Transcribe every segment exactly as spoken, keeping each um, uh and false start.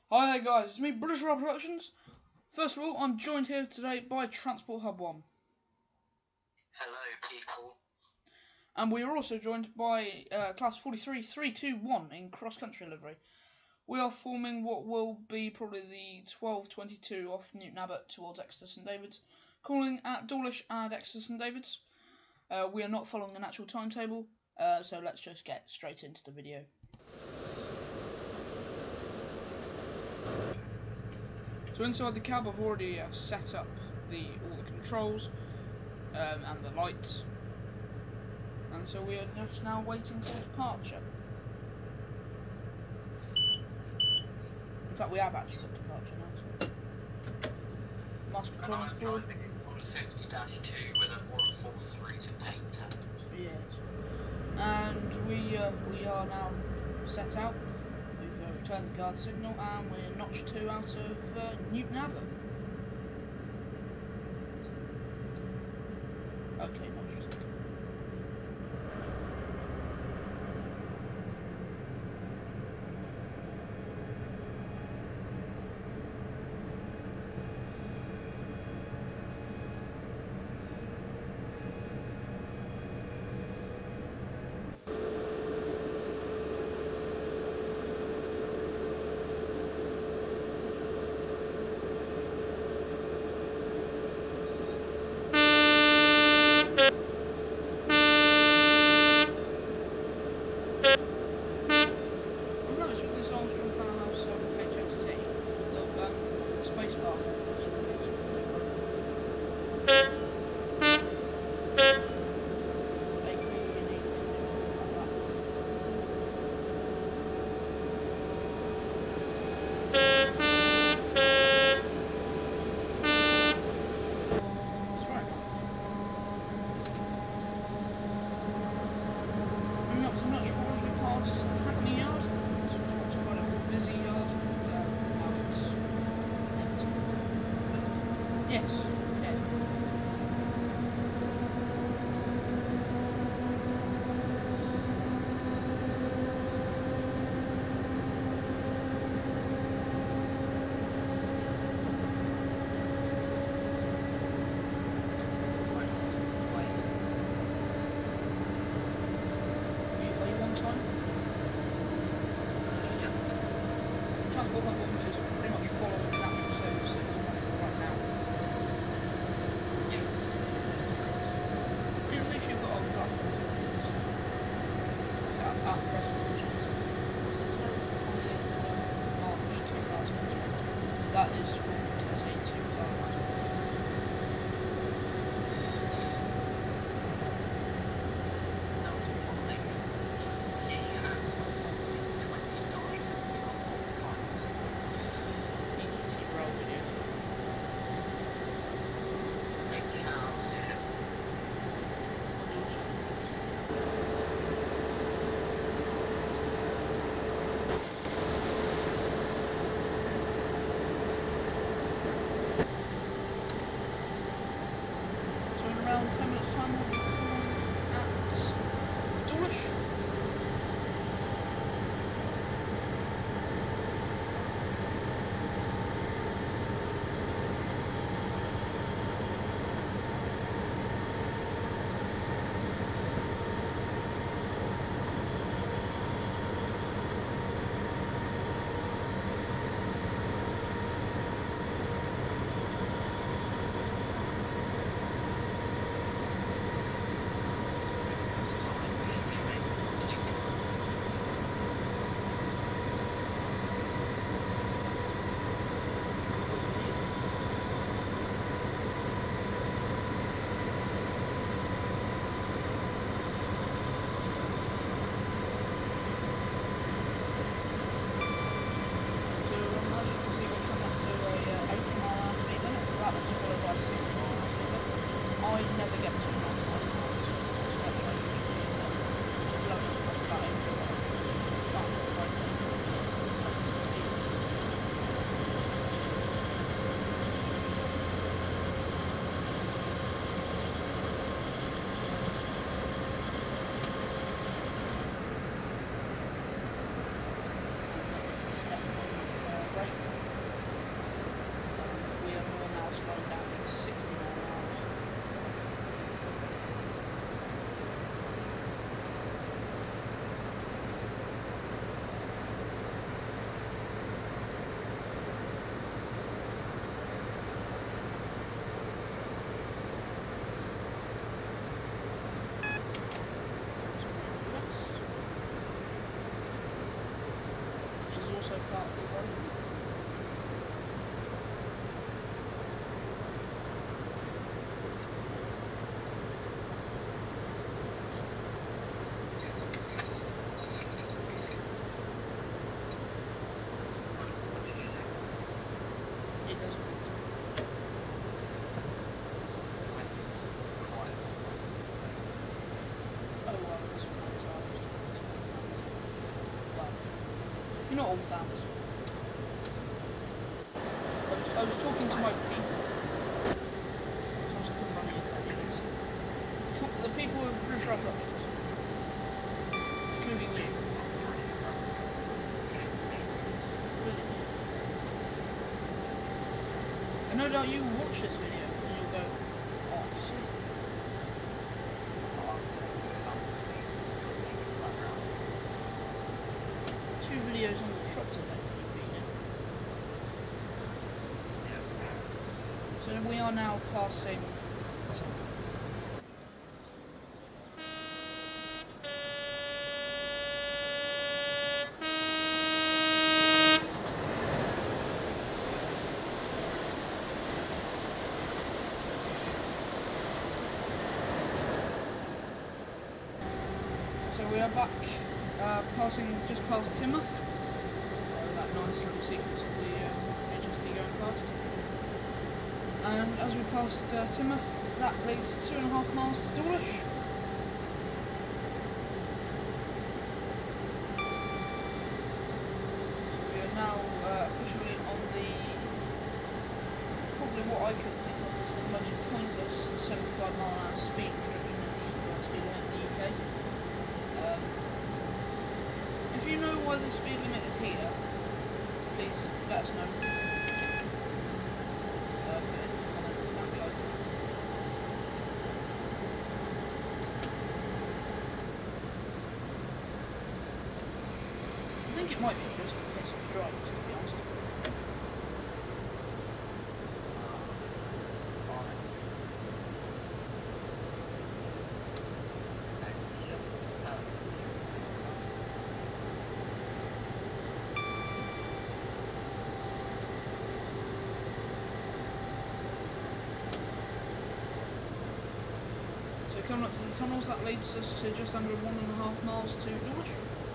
Hi there guys, it's me, British Royal Productions. First of all, I'm joined here today by Transport Hub one. Hello people. And we are also joined by uh, Class forty-three three two one in cross-country livery. We are forming what will be probably the twelve twenty-two off Newton Abbot towards Exeter St David's, calling at Dawlish and Exeter St David's. Uh, we are not following an actual timetable, uh, so let's just get straight into the video. So inside the cab I've already uh, set up the all the controls um, and the lights, and so we are just now waiting for departure. In fact, we have actually got departure now. So. Master Control's forward. On fifty dash two with a one four three to eight. Yes. And we uh, we are now set out. We've uh, returned the guard signal and we're notch two out of uh, Newton Abbot. Okay, notch two. Yes, yes. Are you on time? Transport Hub one is pretty much following the natural service that is running right now. At least you've got all the class certificates. So at present, which is twenty-eighth of March two thousand twenty. That is from thirty-two thousand. kart livery. It doesn't matter. Oh well, it doesn't matter. I was talking to my family. Well, you're not all fans. I was, I was talking to my people. So I was running it for years. The people of British Productions, including you. Including you. And no doubt you will watch this video and you'll go, oh, I see. Two videos on the truck event that you've been in. So we are now passing. So we are back, uh, passing just past Timoth, uh, that nice drum sequence of the uh, H S T going past. And as we passed uh, Timoth, that leads two and a half miles to Dawlish. So we are now uh, officially on the, probably what I could think of as the most pointless seventy-five mile an hour speed restriction in the uh, speed limit in the U K. Um, if you know why the speed limit is here, please let us know. Uh, put in the comments down below. I think it might be just a piss off drivers, to be honest. So coming up to the tunnels, that leads us to just under one and a half miles to Dawlish.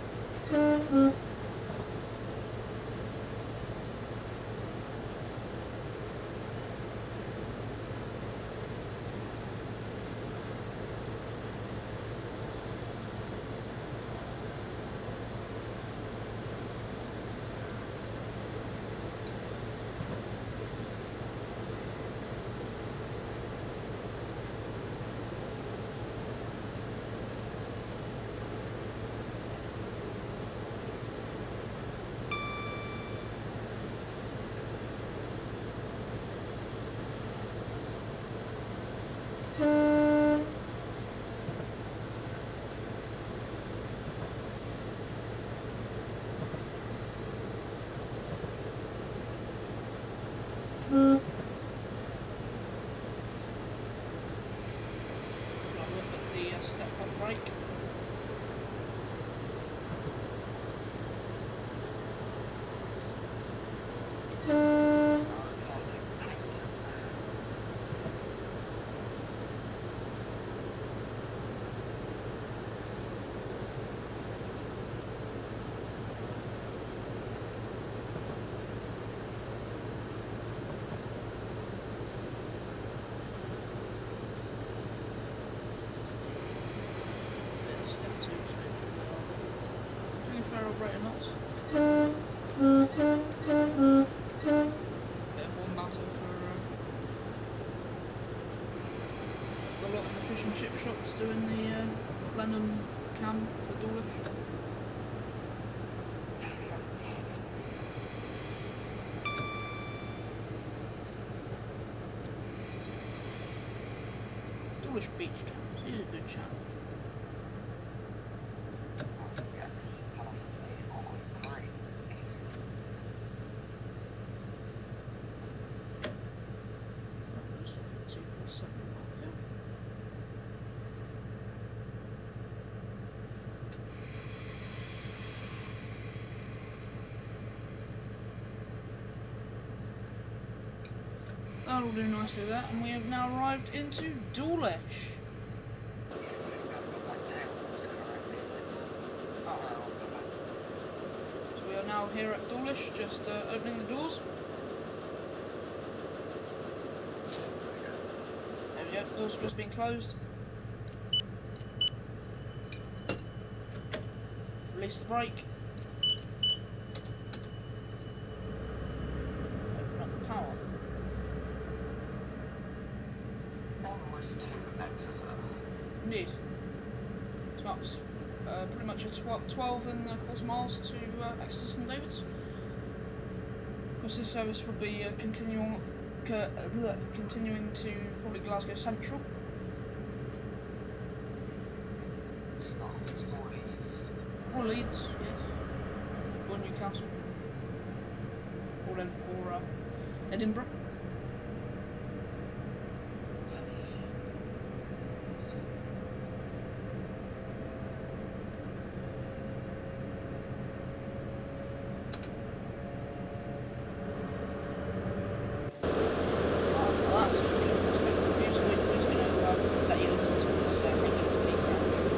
Right or not. Bit of one battle for uh, the lot in the fish and chip shops doing the uh, Blenheim cam for Dawlish. Dawlish Beach Cams, he's a good channel. that'll do nicely there, and we have now arrived into Dawlish. So we are now here at Dawlish, just uh, opening the doors. There we go, the doors have just been closed. Release the brake. Open up the power. Onwards to Exeter. Indeed. So that's uh, pretty much a tw twelve and a quarter miles to uh, Exeter Saint David's. Of course, this service will be uh, continuing, uh, bleh, continuing to probably Glasgow Central. Or Leeds, yes. Or Newcastle. Or, then, or uh, Edinburgh. Well, that's a good perspective view, so we're just going to uh, let you listen to this uh, H M S T sound.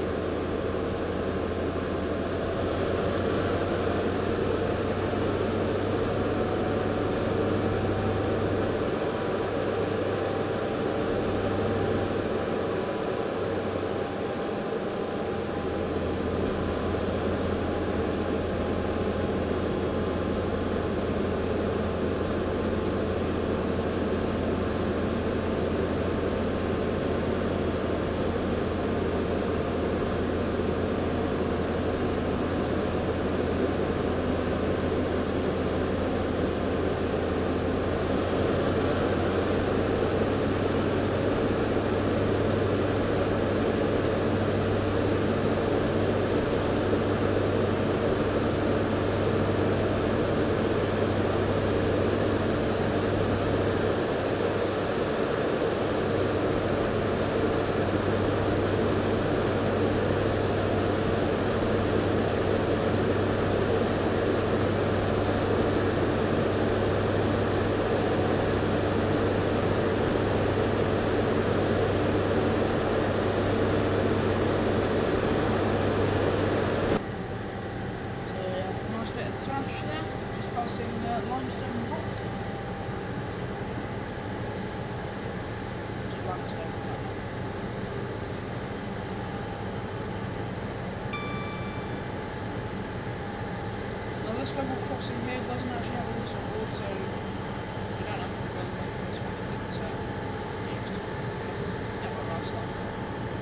This level crossing here doesn't actually have a whistle board, so you don't have to go for this one. It's uh, used because it's never arrives like that.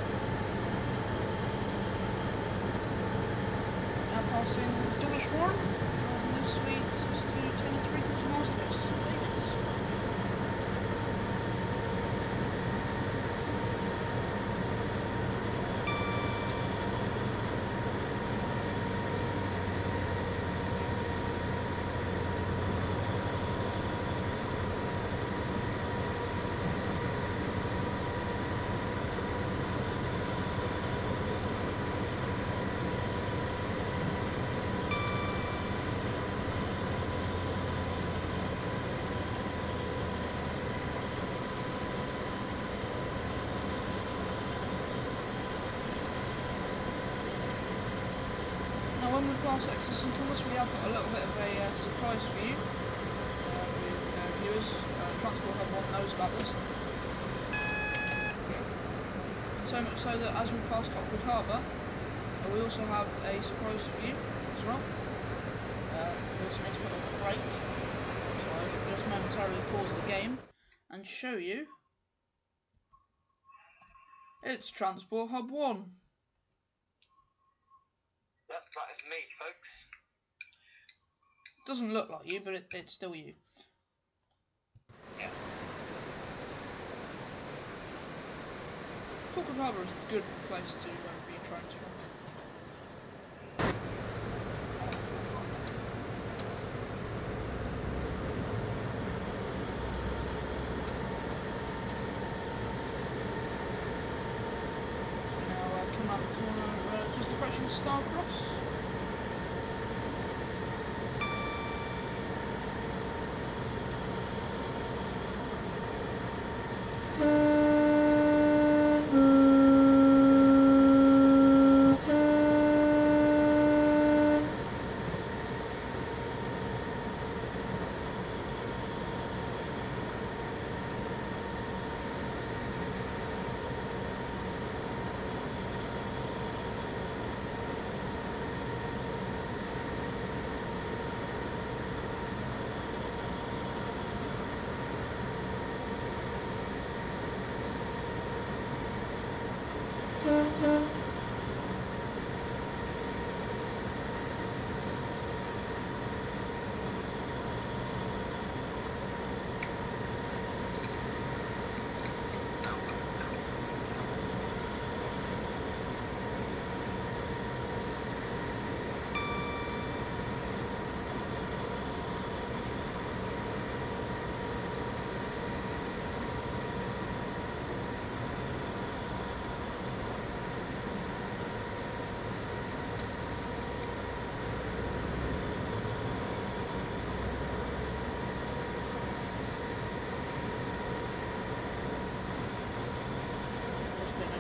Now passing Dawlish Warren, and this leads us to ten and three quarter miles to Exeter Saint David's. When we pass Exeter Saint Thomas, we have got a little bit of a uh, surprise for you, uh, for you uh, viewers. Uh, Transport Hub one knows about this. So much so that as we pass Cockwood Harbour, uh, we also have a surprise for you as well. Uh, we also need to put on the brake, so I should just momentarily pause the game and show you. It's Transport Hub one. Yep, that is me, folks. Doesn't look like you, but it, it's still you. Yeah. Cockwood Harbour is a good place to uh, be trained from. Just approaching Starcross.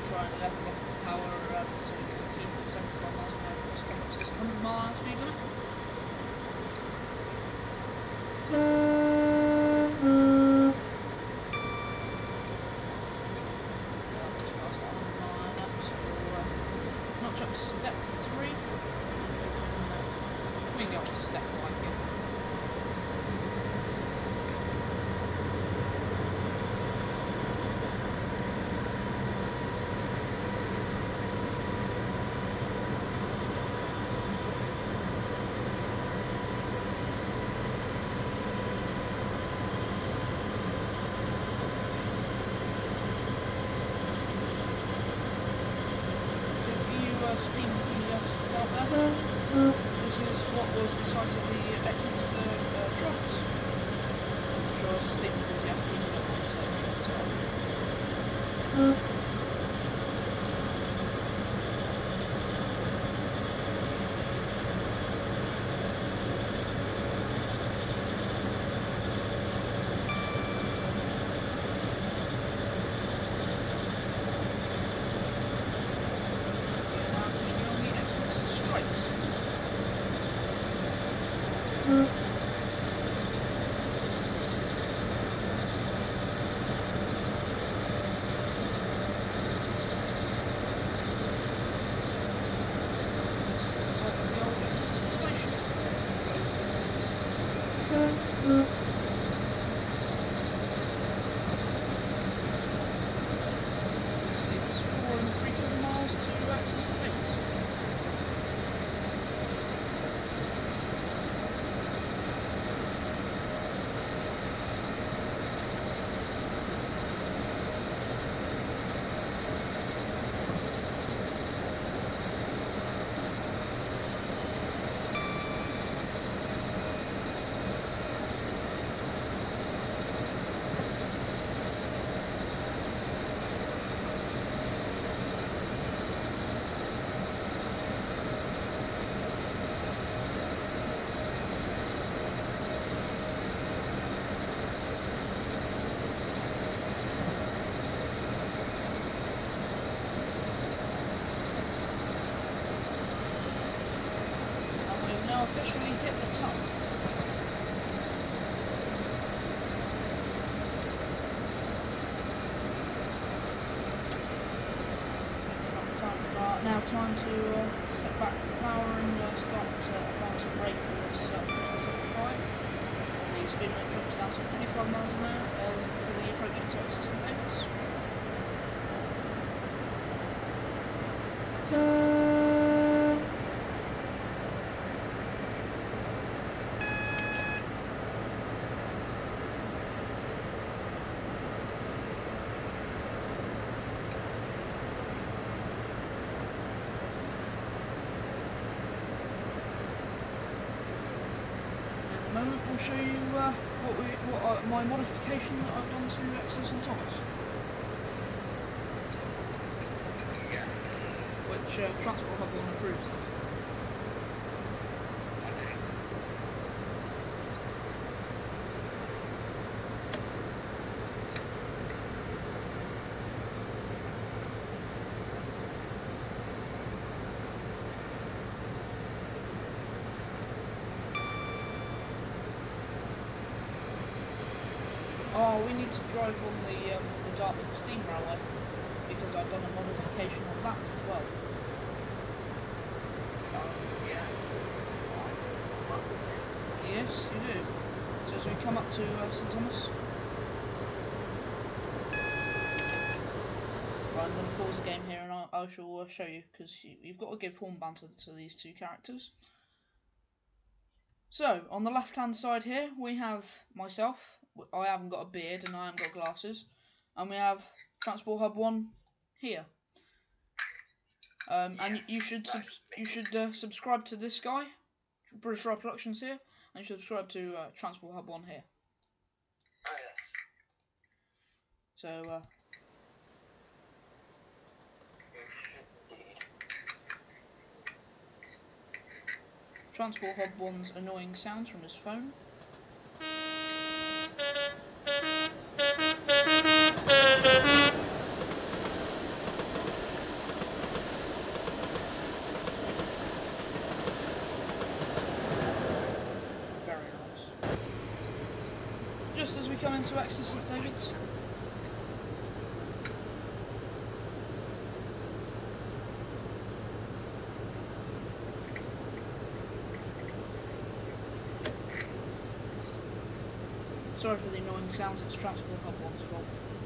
try and level off the power um, so we can keep it seventy-five miles an hour, just come up to this one hundred mile speed limit. Notch up to step three. We can go up to step five again. Steam enthusiasts out there. This is what was the site of the Exminster uh, Troughs. I'm sure as a steam enthusiast you know what uh, troughs are. Officially hit the top. Time, now time to uh, set back the power and uh, start uh, applying some brake for this uh, seventy-five. And the speed limit drops down to twenty-five miles an hour uh, for the approaching top system limits. Moment we'll show you uh, what we what uh, my modification that I've done to Exodus and Thomas, Yes. which uh, Transport Hub one approves of. Oh, we need to drive on the um, the Dartmouth Steam Railway because I've done a modification on that as well. Oh, yes. Yes, you do. So as we come up to uh, St Thomas, right, I'm going to pause the game here and I, I shall uh, show you because you, you've got to give horn banter to these two characters. So on the left hand side here we have myself. I haven't got a beard and I haven't got glasses, and we have Transport Hub one here. Um, and you should subs you should uh, subscribe to this guy, British Ride Productions here, and you should subscribe to uh, Transport Hub one here. Oh, yes. So uh, You should indeed. Transport Hub one's annoying sounds from his phone. just as we come into Exeter St David's. Sorry for the annoying sounds, it's Transport Hub one's fault.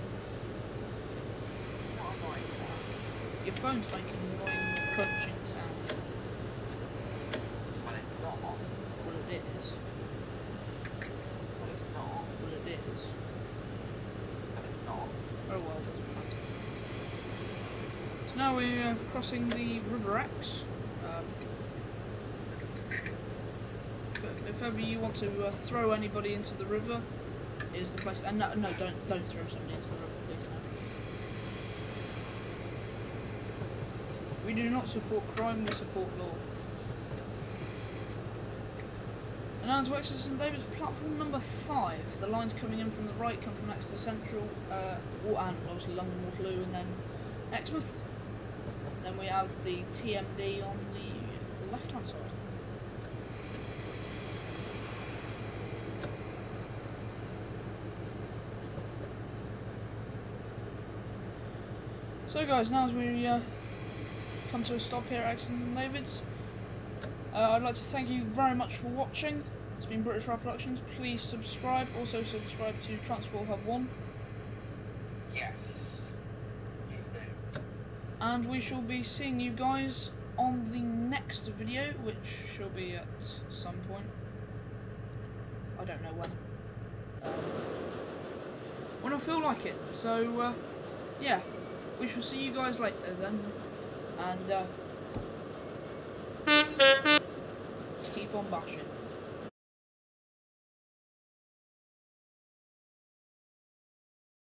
Your phone's making an annoying crunching sound. Well, it's not. Well, it is. Well, it's not. Well, it is. But it's not. Oh well, doesn't matter. So now we're uh, crossing the River Exe. Um, if, if ever you want to uh, throw anybody into the river, is the place. And no, no, don't don't throw somebody into the river, please. No. We do not support crime, we support law. And now to Exeter St David's, platform number five. The lines coming in from the right come from Exeter Central, uh, and obviously London Waterloo, and then Exmouth. Then we have the T M D on the left hand side. So guys, now as we uh, come to a stop here at Exeter St David's, uh, I'd like to thank you very much for watching. It's been British Ride Productions. Please subscribe. Also subscribe to Transport Hub one. Yes. Please do. And we shall be seeing you guys on the next video, which shall be at some point. I don't know when. Um, when I feel like it. So, uh, yeah. We shall see you guys later then. And, uh, keep on bashing.